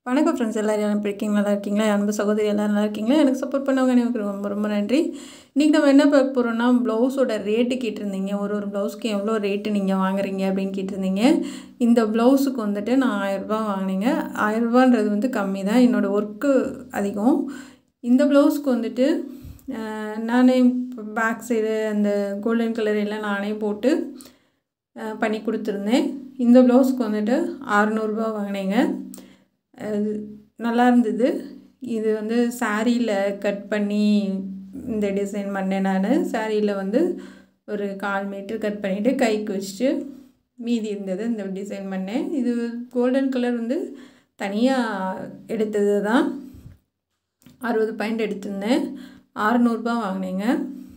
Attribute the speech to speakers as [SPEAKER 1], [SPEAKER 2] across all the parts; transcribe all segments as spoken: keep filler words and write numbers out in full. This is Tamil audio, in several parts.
[SPEAKER 1] வணக்கம் ஃப்ரெண்ட்ஸ், எல்லோரும் எப்படி இருக்கீங்க? நல்லா இருக்கீங்களா? அன்பு சகோதரி எல்லோரும் நல்லா இருக்கீங்களா? எனக்கு சப்போர்ட் பண்ணவங்க எனக்கு ரொம்ப ரொம்ப நன்றி. இன்றைக்கி நம்ம என்ன பார்க்க போகிறோம்னா, ப்ளவுஸோட ரேட்டு கேட்டிருந்தீங்க. ஒரு ஒரு ப்ளவுஸ்க்கு எவ்வளோ ரேட்டு நீங்கள் வாங்குறீங்க அப்படின்னு கேட்டிருந்தீங்க. இந்த ப்ளவுஸுக்கு வந்துட்டு நான் ஆயிரரூபா வாங்கினேங்க. ஆயிரரூபான்றது வந்து கம்மி தான், என்னோடய ஒர்க்கு அதிகம். இந்த ப்ளவுஸ்க்கு வந்துட்டு நானே பேக் சைடு அந்த கோல்டன் கலர் எல்லாம் நானே போட்டு பண்ணி கொடுத்துருந்தேன். இந்த ப்ளவுஸ்க்கு வந்துட்டு அறநூறுபா வாங்கினேங்க. நல்லா இருந்தது. இது வந்து சாரியில் கட் பண்ணி இந்த டிசைன் பண்ணேன். நான் சாரியில் வந்து ஒரு கால் மீட்ரு கட் பண்ணிவிட்டு கைக்கு வச்சுட்டு மீதி இருந்தது இந்த டிசைன் பண்ணேன். இது கோல்டன் கலர் வந்து தனியாக எடுத்தது தான். அறுபது பாயிண்ட் எடுத்திருந்தேன். அறநூறுபா வாங்கினேங்க.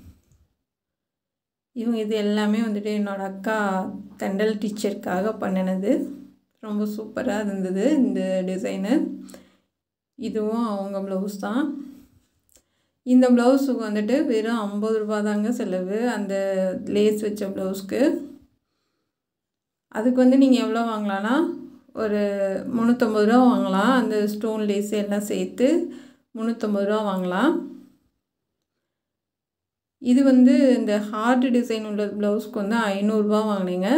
[SPEAKER 1] இவங்க இது எல்லாமே வந்துட்டு என்னோடய அக்கா தெண்டல் டீச்சருக்காக பண்ணினது. ரொம்ப சூப்பராக இருந்தது இந்த டிசைனு. இதுவும் அவங்க ப்ளவுஸ் தான். இந்த ப்ளவுஸுக்கு வந்துட்டு வெறும் ஐம்பது ரூபா தாங்க செலவு, அந்த லேஸ் வச்ச ப்ளவுஸ்க்கு. அதுக்கு வந்து நீங்கள் எவ்வளோ வாங்கலான்னா ஒரு முந்நூற்றம்பது ரூபா வாங்கலாம். அந்த ஸ்டோன் லேஸ் எல்லாம் சேர்த்து முந்நூற்றம்பது ரூபா வாங்கலாம். இது வந்து இந்த ஹார்ட் டிசைன் உள்ள ப்ளவுஸ்க்கு வந்து ஐநூறுரூவா வாங்கினேங்க.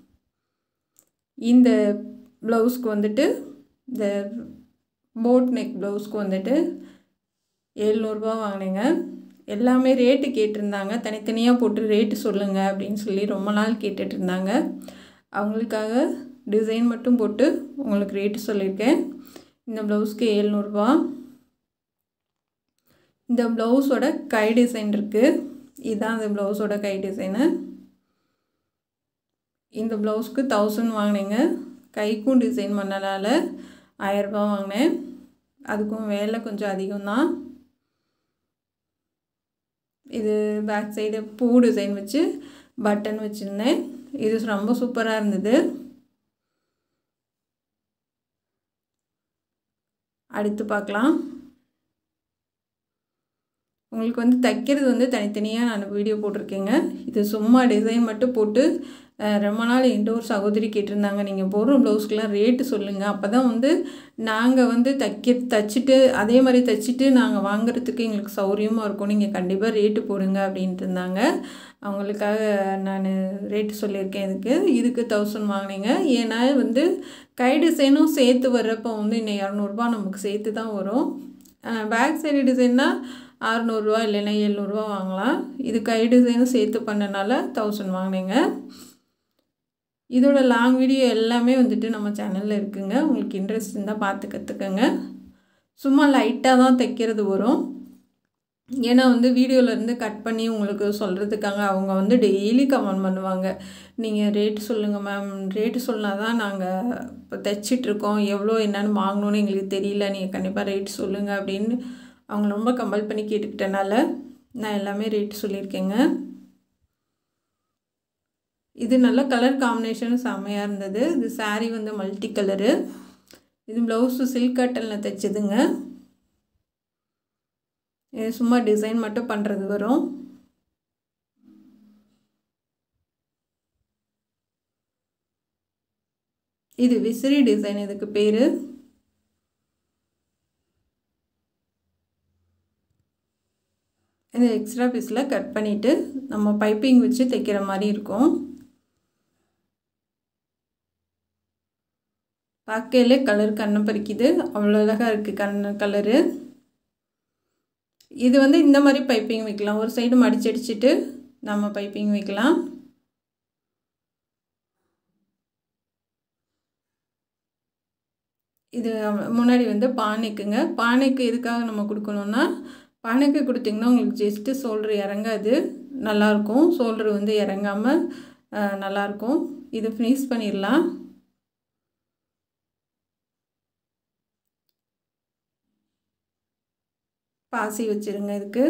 [SPEAKER 1] இந்த ப்ளவுஸ்க்கு வந்துட்டு இந்த போட் நெக் ப்ளவுஸ்க்கு வந்துட்டு எழுநூறுபா வாங்கினேங்க. எல்லாமே ரேட்டு கேட்டிருந்தாங்க. தனித்தனியாக போட்டு ரேட்டு சொல்லுங்கள் அப்படின்னு சொல்லி ரொம்ப நாள் கேட்டுட்டு இருந்தாங்க. அவங்களுக்காக டிசைன் மட்டும் போட்டு உங்களுக்கு ரேட்டு சொல்லியிருக்கேன். இந்த ப்ளவுஸ்க்கு எழுநூறுபா. இந்த ப்ளவுஸோட கை டிசைன் இருக்குது. இதுதான் அந்த ப்ளவுஸோட கை டிசைனு. இந்த ப்ளவுஸ்க்கு தௌசண்ட் வாங்கினேங்க. கைக்கும் டிசைன் பண்ணனால ஆயிரரூபா வாங்கினேன். அதுக்கும் வேலை கொஞ்சம் அதிகம்தான். இது பேக் சைடு பூ டிசைன் வச்சு பட்டன் வச்சுருந்தேன். இது ரொம்ப சூப்பராக இருந்தது. அடுத்து பார்க்கலாம். உங்களுக்கு வந்து தைக்கிறது வந்து தனித்தனியாக நான் வீடியோ போட்டிருக்கேங்க. இது சும்மா டிசைன் மட்டும் போட்டு ரொம்ப நாள் என்கிட்ட ஒரு சகோதரி கேட்டிருந்தாங்க, நீங்கள் போடுற ப்ளவுஸ்க்கெலாம் ரேட்டு சொல்லுங்கள், அப்போ தான் வந்து நாங்கள் வந்து தைக்க தைச்சிட்டு அதே மாதிரி தைச்சிட்டு நாங்கள் வாங்குறதுக்கு எங்களுக்கு சௌரியமாக இருக்கும், நீங்கள் கண்டிப்பாக ரேட்டு போடுங்க அப்படின்ட்டு இருந்தாங்க. அவங்களுக்காக நான் ரேட்டு சொல்லியிருக்கேன். இதுக்கு இதுக்கு தௌசண்ட் வாங்கினேங்க. ஏன்னா வந்து கை டிசைனும் சேர்த்து வர்றப்போ வந்து இன்னும் இரநூறுபா நமக்கு சேர்த்து தான் வரும். பேக் சைடு டிசைன்னா அறநூறுரூவா இல்லைன்னா எழுநூறுவா வாங்கலாம். இது கை டிசைனும் சேர்த்து பண்ணனால தௌசண்ட் வாங்கினேங்க. இதோட லாங் வீடியோ எல்லாமே வந்துட்டு நம்ம சேனலில் இருக்குங்க. உங்களுக்கு இன்ட்ரெஸ்ட் இருந்தால் பார்த்து கற்றுக்கங்க. சும்மா லைட்டாக தான் தைக்கிறது வரும். ஏன்னா வந்து வீடியோவிலேருந்து கட் பண்ணி உங்களுக்கு சொல்கிறதுக்காக அவங்க வந்து டெய்லி கமெண்ட் பண்ணுவாங்க, நீங்கள் ரேட்டு சொல்லுங்கள் மேம், ரேட்டு சொன்னால் தான் நாங்கள் இப்போ தைச்சிட்ருக்கோம், எவ்வளோ என்னென்னு வாங்கணுன்னு எங்களுக்கு தெரியல, நீங்கள் கண்டிப்பாக ரேட்டு சொல்லுங்கள் அப்படின்னு அவங்க ரொம்ப கம்பல் பண்ணி கேட்டுக்கிட்டனால நான் எல்லாமே ரேட்டு சொல்லியிருக்கேங்க. இது நல்ல கலர் காம்பினேஷன் செம்மையாக இருந்தது. இது சாரீ வந்து மல்டி கலரு. இது ப்ளவுஸு சில்க் காட்டனில் தைச்சதுங்க. இது சும்மா டிசைன் மட்டும் பண்ணுறது வரும். இது விசிறி டிசைன் இதுக்கு பேர். இந்த எக்ஸ்ட்ரா பீஸில் கட் பண்ணிவிட்டு நம்ம பைப்பிங் வச்சு தைக்கிற மாதிரி இருக்கும். பார்க்கையிலே கலர் கண்ணை பறிக்குது, அவ்வளோ அழகாக இருக்குது கண்ணு கலரு. இது வந்து இந்த மாதிரி பைப்பிங் வைக்கலாம். ஒரு சைடு மடிச்சு அடிச்சுட்டு நம்ம பைப்பிங் வைக்கலாம். இது முன்னாடி வந்து பானைக்குங்க. பானைக்கு எதுக்காக நம்ம கொடுக்கணுன்னா, பானைக்கு கொடுத்திங்கன்னா உங்களுக்கு ஜஸ்ட்டு ஷோல்ட்ரு இறங்காது, நல்லாயிருக்கும். ஷோல்ட்ரு வந்து இறங்காமல் நல்லாயிருக்கும். இது ஃபினிஷ் பண்ணிடலாம். பாசி வச்சுருங்க. இதுக்கு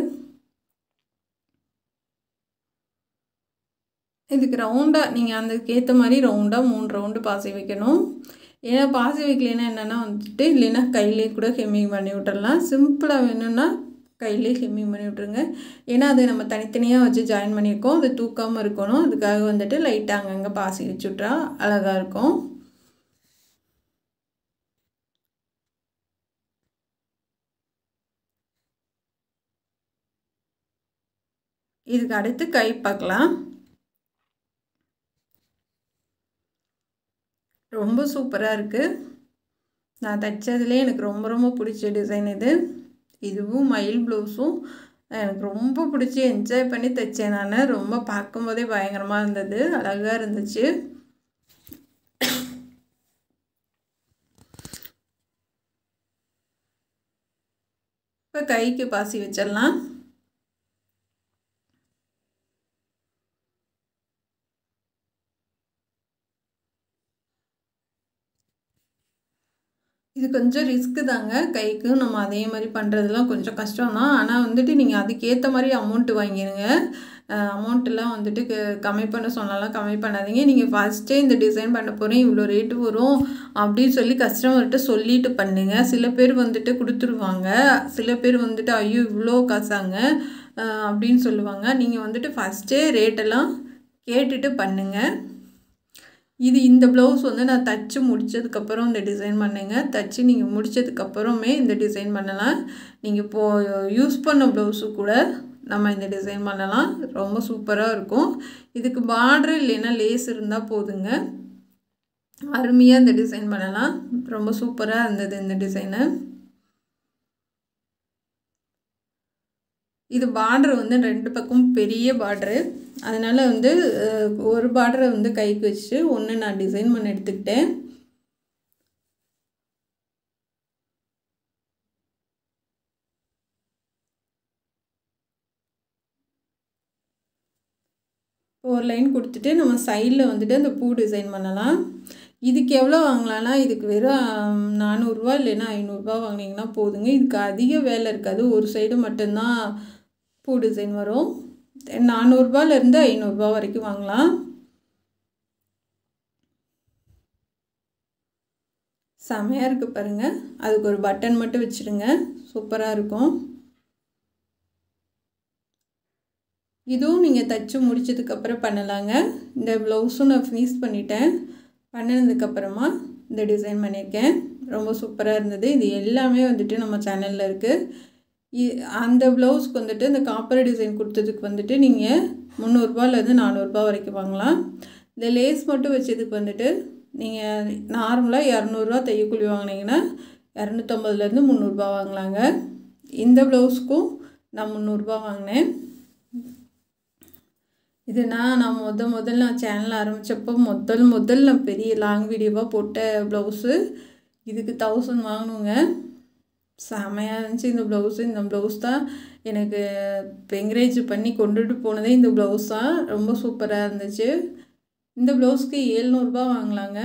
[SPEAKER 1] இதுக்கு ரவுண்டாக நீங்கள் அதுக்கு ஏற்ற மாதிரி ரவுண்டாக மூணு ரவுண்டு பாசி வைக்கணும். ஏன்னா பாசி வைக்கலைன்னா என்னென்னா வந்துட்டு, இல்லைன்னா கையிலே கூட ஹெம்மிங் பண்ணி விட்டுடலாம். சிம்பிளாக வேணும்னா கையிலே ஹெம்மிங் பண்ணி விட்ருங்க. ஏன்னா அது நம்ம தனித்தனியாக வச்சு ஜாயின் பண்ணியிருக்கோம், அது தூக்காமல் இருக்கணும். அதுக்காக வந்துட்டு லைட்டாக அங்கங்கே பாசி வச்சு விட்றா அழகாக இருக்கும். இதுக்கு அடுத்து கை பார்க்கலாம். ரொம்ப சூப்பராக இருக்குது. நான் தைச்சதுலேயே எனக்கு ரொம்ப ரொம்ப பிடிச்ச டிசைன் இது. இதுவும் மயில் ப்ளவுஸும் எனக்கு ரொம்ப பிடிச்சி என்ஜாய் பண்ணி தைச்சேன் நான். ரொம்ப பார்க்கும்போதே பயங்கரமாக இருந்தது, அழகாக இருந்துச்சு. இப்போ கைக்கு பாசி வச்சிடலாம். இது கொஞ்சம் ரிஸ்க்கு தாங்க. கைக்கு நம்ம அதே மாதிரி பண்ணுறதுலாம் கொஞ்சம் கஷ்டம் தான். ஆனால் வந்துட்டு நீங்கள் அதுக்கேற்ற மாதிரி அமௌண்ட்டு வாங்கிடுங்க. அமௌண்ட்டெல்லாம் வந்துட்டு க கம்மி பண்ண சொன்னாலாம் கம்மி பண்ணாதீங்க. நீங்கள் ஃபஸ்ட்டே இந்த டிசைன் பண்ண போகிறேன், இவ்வளோ ரேட்டு வரும் அப்படின்னு சொல்லி கஸ்டமர்கிட்ட சொல்லிட்டு பண்ணுங்கள். சில பேர் வந்துட்டு கொடுத்துருவாங்க, சில பேர் வந்துட்டு ஐயோ இவ்வளோ காசாங்க அப்படின்னு சொல்லுவாங்க. நீங்கள் வந்துட்டு ஃபஸ்ட்டே ரேட்டெல்லாம் கேட்டுட்டு பண்ணுங்கள். இது இந்த ப்ளவுஸ் வந்து நான் தைச்சி முடித்ததுக்கப்புறம் இந்த டிசைன் பண்ணுங்க. தைச்சி நீங்கள் முடித்ததுக்கப்புறமே இந்த டிசைன் பண்ணலாம். நீங்கள் இப்போது யூஸ் பண்ண ப்ளவுஸு கூட நம்ம இந்த டிசைன் பண்ணலாம். ரொம்ப சூப்பராக இருக்கும். இதுக்கு பார்டர் இல்லைன்னா லேஸ் இருந்தால் போதுங்க, அருமையாக இந்த டிசைன் பண்ணலாம். ரொம்ப சூப்பராக இருந்தது இந்த டிசைனு. இது பார்டர் வந்து ரெண்டு பக்கம் பெரிய பார்டரு, அதனால் வந்து ஒரு பார்டரை வந்து கைக்கு வச்சு ஒன்று நான் டிசைன் பண்ணி எடுத்துக்கிட்டேன். ஒரு லைன் கொடுத்துட்டு நம்ம சைடில் வந்துட்டு அந்த பூ டிசைன் பண்ணலாம். இதுக்கு எவ்வளோ வாங்கலாம்னா, இதுக்கு வெறும் நானூறுரூவா இல்லைன்னா ஐநூறுரூவா வாங்கினீங்கன்னா போதுங்க. இதுக்கு அதிக வேலை இருக்காது, ஒரு சைடு மட்டும்தான் பூ டிசைன் வரும். நானூறுரூபாலேருந்து ஐநூறுரூபா வரைக்கும் வாங்கலாம். செமையாக இருக்குது பாருங்கள். அதுக்கு ஒரு பட்டன் மட்டும் வச்சுடுங்க, சூப்பராக இருக்கும். இதுவும் நீங்கள் தைச்சி முடிச்சதுக்கப்புறம் பண்ணலாங்க. இந்த ப்ளவுஸும் நான் ஃபினிஷ் பண்ணிட்டேன். பண்ணினதுக்கப்புறமா இந்த டிசைன் பண்ணியிருக்கேன். ரொம்ப சூப்பராக இருந்தது. இது எல்லாமே வந்துட்டு நம்ம சேனலில் இருக்குது. அந்த ப்ளவுஸ்க்கு வந்துட்டு இந்த காப்பர் டிசைன் கொடுத்ததுக்கு வந்துட்டு நீங்கள் முந்நூறுரூபாலேருந்து நானூறுரூபா வரைக்கும் வாங்கலாம். இந்த லேஸ் மட்டும் வச்சதுக்கு வந்துட்டு நீங்கள் நார்மலாக இரநூறுவா தையக்கூலி வாங்கினீங்கன்னா இரநூத்தம்பதுலேருந்து முந்நூறுரூபா வாங்கலாங்க. இந்த ப்ளவுஸ்க்கும் நான் முந்நூறுரூபா வாங்கினேன். இது நான் நான் முத முதல்ல நான் சேனல் ஆரம்பித்தப்போ முதல் முதல் நான் பெரிய லாங் வீடியோவாக போட்ட ப்ளவுஸு. இதுக்கு தௌசண்ட் வாங்கணுங்க. செமையாக இருந்துச்சு இந்த ப்ளவுஸு. இந்த ப்ளவுஸ் தான் எனக்கு இப்போ என்கரேஜ் பண்ணி கொண்டுட்டு போனதே இந்த ப்ளவுஸ் தான். ரொம்ப சூப்பராக இருந்துச்சு. இந்த ப்ளவுஸ்க்கு ஏழ்நூறுபா வாங்கலாங்க.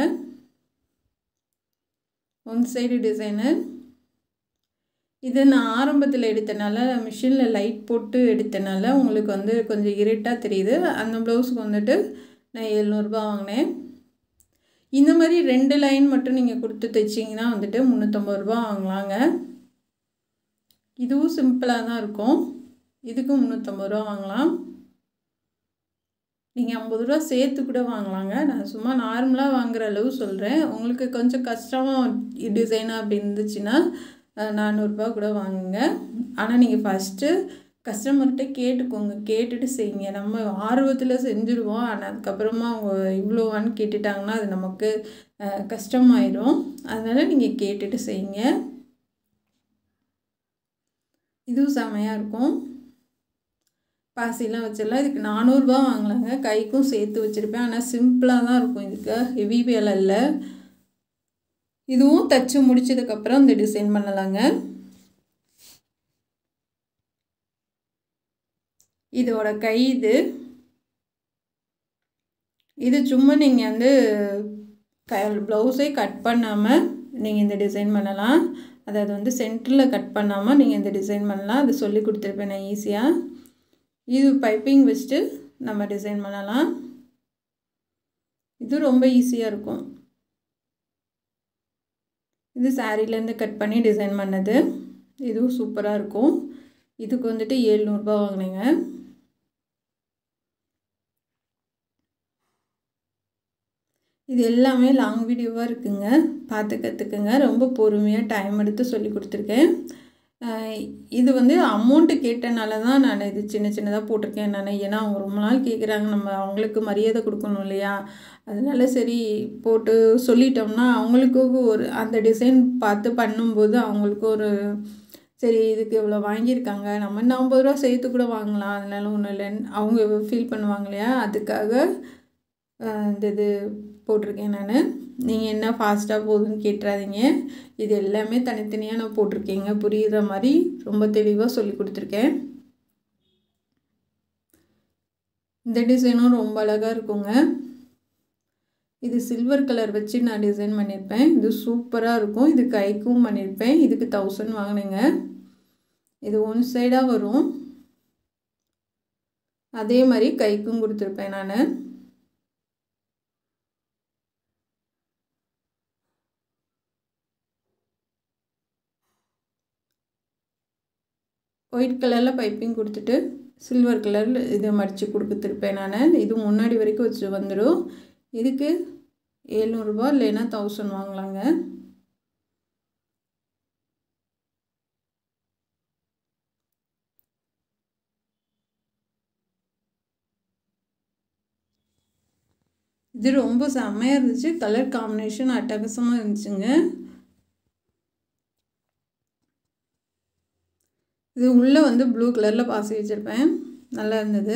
[SPEAKER 1] One side design. இது நான் ஆரம்பத்தில் எடுத்தனால, மிஷினில் லைட் போட்டு எடுத்தனால உங்களுக்கு வந்து கொஞ்சம் இருட்டாக தெரியுது. அந்த ப்ளவுஸுக்கு வந்துட்டு நான் ஏழ்நூறுபா வாங்கினேன். இந்த மாதிரி ரெண்டு லைன் மட்டும் நீங்கள் கொடுத்து தைச்சிங்கன்னா வந்துட்டு முந்நூற்றம்பது ரூபா வாங்கலாங்க. இதுவும் சிம்பிளாக தான் இருக்கும். இதுக்கும் முந்நூற்றம்பது ரூபா வாங்கலாம். நீங்கள் ஐம்பது ரூபா சேர்த்து கூட வாங்கலாங்க. நான் சும்மா நார்மலாக வாங்குகிற அளவு சொல்கிறேன். உங்களுக்கு கொஞ்சம் கஷ்டமாக டிசைனாக அப்படி இருந்துச்சுன்னா நானூறுரூபா கூட வாங்குங்க. ஆனால் நீங்கள் ஃபஸ்ட்டு கஸ்டமர்கிட்ட கேட்டுக்கோங்க, கேட்டுட்டு செய்யுங்க. நம்ம ஆர்வத்தில் செஞ்சுருவோம், ஆனால் அதுக்கப்புறமா அவங்க இவ்வளோவான்னு கேட்டுட்டாங்கன்னா அது நமக்கு கஷ்டமாயிடும். அதனால் நீங்கள் கேட்டுட்டு செய்யுங்க. இதுவும் செமையாக இருக்கும். பாசிலாம் வச்சிடலாம். இதுக்கு நானூறுரூபா வாங்கலாங்க. கைக்கும் சேர்த்து வச்சுருப்பேன். ஆனால் சிம்பிளாக தான் இருக்கும். இதுக்கு ஹெவி வேலை இல்லை. இதுவும் தைச்சி முடிச்சதுக்கப்புறம் இந்த டிசைன் பண்ணலாங்க. இதோட கை இது இது சும்மா நீங்கள் வந்து க ப்ளவுஸே கட் பண்ணாமல் நீங்கள் இந்த டிசைன் பண்ணலாம். அதாவது வந்து சென்டரில் கட் பண்ணாமல் நீங்கள் இந்த டிசைன் பண்ணலாம். அது சொல்லி கொடுத்துருப்பேன் நான் ஈஸியாக. இது பைப்பிங் வச்சுட்டு நம்ம டிசைன் பண்ணலாம். இது ரொம்ப ஈஸியாக இருக்கும். இது சாரீலேருந்து கட் பண்ணி டிசைன் பண்ணது. இதுவும் சூப்பராக இருக்கும். இதுக்கு வந்துட்டு ஏழ்நூறுபா வாங்கினேங்க. இது எல்லாமே லாங் வீடியோவாக இருக்குங்க, பார்த்து கற்றுக்குங்க. ரொம்ப பொறுமையாக டைம் எடுத்து சொல்லி கொடுத்துருக்கேன். இது வந்து அமௌண்ட்டு கேட்டனால தான் நான் இது சின்ன சின்னதாக போட்டிருக்கேன் நான். ஏன்னா அவங்க ரொம்ப நாள் கேட்குறாங்க, நம்ம அவங்களுக்கு மரியாதை கொடுக்கணும் இல்லையா? அதனால சரி போட்டு சொல்லிட்டோம்னா அவங்களுக்கு ஒரு அந்த டிசைன் பார்த்து பண்ணும்போது அவங்களுக்கு ஒரு சரி இதுக்கு இவ்வளோ வாங்கியிருக்காங்க, நம்ம இன்னும் ஐம்பது ரூபா சேர்த்து கூட வாங்கலாம், அதனால ஒன்றும் இல்லைன்னு அவங்க ஃபீல் பண்ணுவாங்க இல்லையா? அதுக்காக இந்த இது போட்டிருக்கேன் நான். நீங்கள் என்ன ஃபாஸ்ட்டாக போகுதுன்னு கேட்டுறாதீங்க. இது எல்லாமே தனித்தனியாக நான் போட்டிருக்கேங்க, புரியுற மாதிரி ரொம்ப தெளிவாக சொல்லி கொடுத்துருக்கேன். இந்த டிசைனும் ரொம்ப அழகாக இருக்குங்க. இது சில்வர் கலர் வச்சு நான் டிசைன் பண்ணியிருப்பேன். இது சூப்பராக இருக்கும். இது கைக்கும் பண்ணியிருப்பேன். இதுக்கு தௌசண்ட் வாங்கினேங்க. இது ஒன் சைடாக வரும், அதே மாதிரி கைக்கும் கொடுத்துருப்பேன் நான். ஒயிட் கலரில் பைப்பிங் கொடுத்துட்டு சில்வர் கலரில் இதை மடித்து கொடுத்துருப்பேன் நான். இது முன்னாடி வரைக்கும் வச்சு வந்துடும். இதுக்கு எழுநூறுபா இல்லைன்னா தௌசண்ட் வாங்கலாங்க. இது ரொம்ப செம்மையாக இருந்துச்சு. கலர் காம்பினேஷன் அட்டகாசமாக இருந்துச்சுங்க. இது உள்ளே வந்து ப்ளூ கலரில் பாசி வச்சுருப்பேன், நல்லா இருந்தது.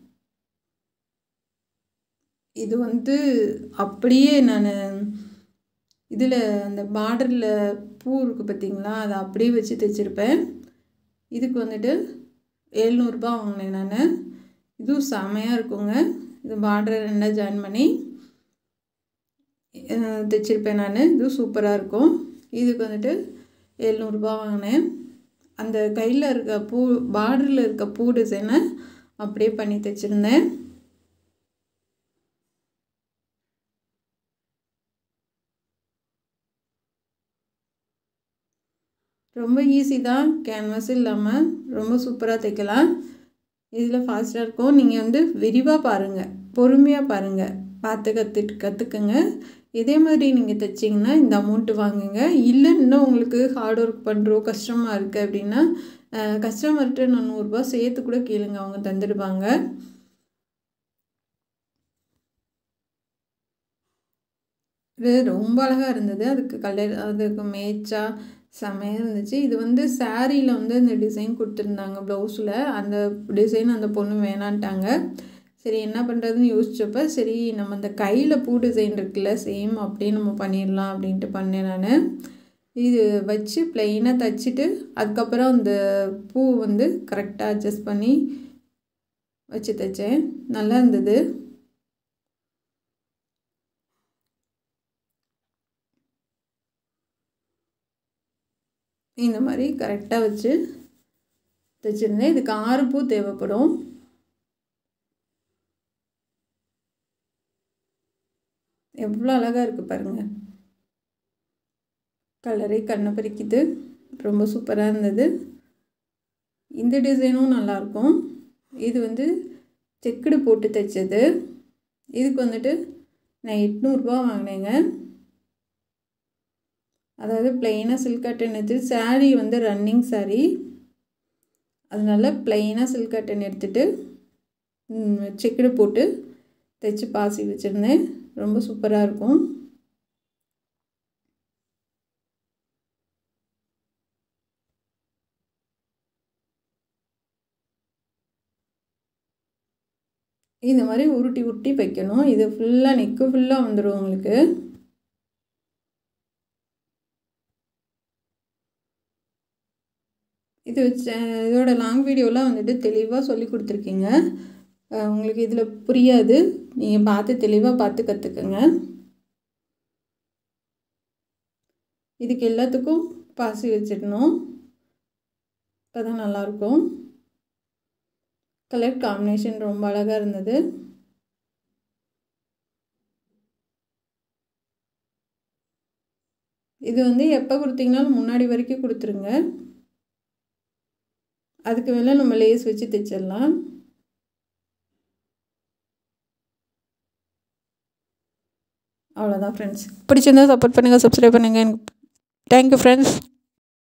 [SPEAKER 1] இது வந்து அப்படியே நான் இதில் அந்த பார்டரில் பூ இருக்குது பார்த்திங்களா, அதை அப்படியே வச்சு தைச்சிருப்பேன். இதுக்கு வந்துட்டு எழுநூறுபா வாங்கினேன் நான். இதுவும் செமையாக இருக்குங்க. இது பார்டரை ரெண்டாக ஜாயின் பண்ணி தைச்சிருப்பேன் நான். இதுவும் சூப்பராக இருக்கும். இதுக்கு வந்துட்டு எழுநூறுபா வாங்கினேன். அந்த கையில் இருக்க பூ பார்டரில் இருக்க பூ டிசைனை அப்படியே பண்ணி தைச்சிருந்தேன். ரொம்ப ஈஸி தான், கேன்வாஸ் இல்லாமல் ரொம்ப சூப்பராக தைக்கலாம். இதில் ஃபாஸ்ட்டாக இருக்கும். நீங்கள் வந்து விரிவாக பாருங்கள், பொறுமையாக பாருங்கள், பார்த்து கற்றுட்டு கற்றுக்குங்க. இதே மாதிரி நீங்கள் தைச்சிங்கன்னா இந்த அமௌண்ட்டு வாங்குங்க. இல்லை இன்னும் உங்களுக்கு ஹார்ட் ஒர்க் பண்ணுறோம், கஷ்டமாக இருக்குது அப்படின்னா கஸ்டமர்கிட்ட நான் நூறுரூபா சேர்த்து கூட கேளுங்க, அவங்க தந்துடுவாங்க. இது ரொம்ப அழகாக இருந்தது. அதுக்கு கலர் அதுக்கு மேட்சாக செமையாக இருந்துச்சு. இது வந்து சாரியில் வந்து இந்த டிசைன் கொடுத்துருந்தாங்க ப்ளவுஸில். அந்த டிசைன் அந்த பொண்ணு வேணான்ட்டாங்க. சரி என்ன பண்ணுறதுன்னு யோசிச்சப்போ சரி நம்ம அந்த கையில் பூ டிசைன் இருக்குல்ல, சேம் அப்படியே நம்ம பண்ணிடலாம் அப்படின்ட்டு பண்ணேன் நான். இது வச்சு ப்ளைனாக தைச்சிட்டு அதுக்கப்புறம் அந்த பூ வந்து கரெக்டாக அட்ஜஸ்ட் பண்ணி வச்சு தைச்சேன். நல்லா இருந்தது. இந்த மாதிரி கரெக்டாக வச்சு தைச்சிருந்தேன். இதுக்கு ஆறு பூ தேவைப்படும். எவ்வளோ அழகாக இருக்குது பாருங்கள். கலரே கண்ணை பறிக்குது. ரொம்ப சூப்பராக இருந்தது. இந்த டிசைனும் நல்லாயிருக்கும். இது வந்து செக்குடு போட்டு தைச்சது. இதுக்கு வந்துட்டு நான் எட்நூறுபா வாங்கினேங்க. அதாவது ப்ளைனாக சில்க் காட்டன் எடுத்து சாரீ வந்து ரன்னிங் சாரீ, அதனால ப்ளைனாக சில்க் காட்டன் எடுத்துகிட்டு செக்குடு போட்டு தைச்சி பாசி வச்சுருந்தேன். ரொம்ப சூப்பராக இருக்கும். இந்த மாதிரி உருட்டி உருட்டி வைக்கணும். இது ஃபுல்லாக நெக்கு ஃபுல்லாக வந்துடும் உங்களுக்கு. இது வச்சு இதோட லாங் வீடியோலாம் வந்துட்டு தெளிவாக சொல்லி கொடுத்துருக்கீங்க. உங்களுக்கு இதில் புரியாது, நீங்கள் பார்த்து தெளிவாக பார்த்து கற்றுக்குங்க. இதுக்கு எல்லாத்துக்கும் பாசி வச்சிடணும், அப்போ தான் நல்லாயிருக்கும். கலர் காம்பினேஷன் ரொம்ப அழகாக இருந்தது. இது வந்து எப்போ கொடுத்தீங்கனாலும் முன்னாடி வரைக்கும் கொடுத்துருங்க. அதுக்கு மேலே நம்ம லேஸ் வச்சு தைச்சிடலாம். அவ்வளோதான் ஃப்ரெண்ட்ஸ். பிடிச்சிருந்தா சப்போர்ட் பண்ணுங்கள், சப்ஸ்கிரைப் பண்ணுங்கள். Thank you friends.